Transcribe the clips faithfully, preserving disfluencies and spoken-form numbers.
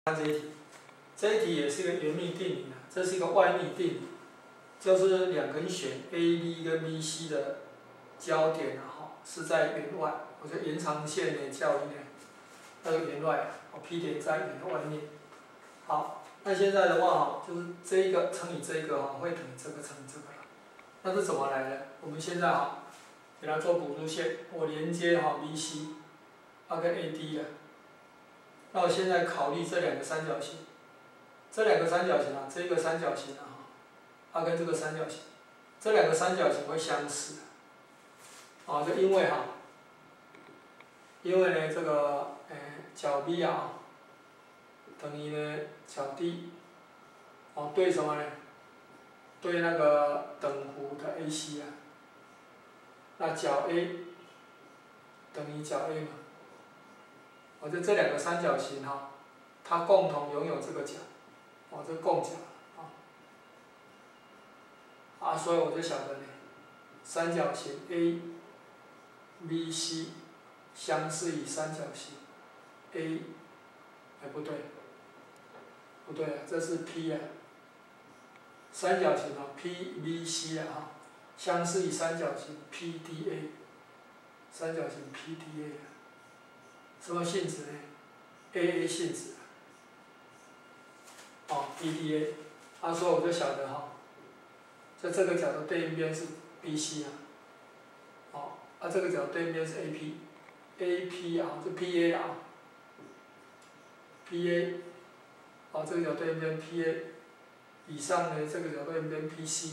看这一题，这一题也是一个圆幂定理啊，这是一个外幂定理，就是两根弦 A B 跟 B C 的交点啊，哈，是在圆外，我就延长线的较一呢，那个圆外，哦 P 点在圆的外面。好，那现在的话哈，就是这一个乘以这一个哈，会等于这个乘以这个了。那是怎么来的？我们现在哈，给它做补助线，我连接哈 B C， 它跟 A D 的。那我现在考虑这两个三角形，这两个三角形啊，这个三角形啊，它跟这个三角形，这两个三角形会相似，啊，就因为哈，因为呢这个诶角 B 啊，等于呢角 D， 哦对什么呢？对那个等弧的 A C 啊，那角 A 等于角 A 嘛。我就这两个三角形哈，它共同拥有这个角，哦，这共角啊，啊，所以我就晓得呢，三角形 A B C 相似于三角形 A， 哎不对，不对啊，这是 P 啊，三角形啊 P B C 啊哈，相似于三角形 P D A， 三角形 P D A 啊，什么性质呢？ A A 性质，哦 P D A， 啊，所以我就晓得哈，在这个角的对应边是 B C 啊，哦，啊这个角对应边是 A P，A P 啊，这 P A 啊 ，P A， 哦这个角对应边 P A， 以上呢这个角对应边 P C，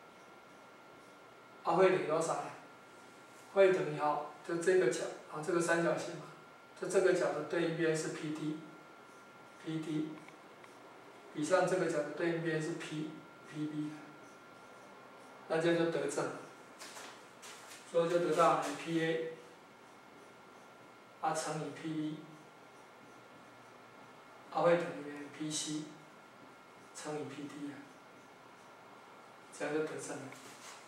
啊会等于多少呢？会等于哈，就这个角啊这个三角形嘛。就这个角的对应边是 P D，P D， 以上这个角的对应边是 P，P B， 那这就得正，所以就得到 P A， 啊乘以 P B， 啊会等于 P C 乘以 P D 啊，这样就得正了。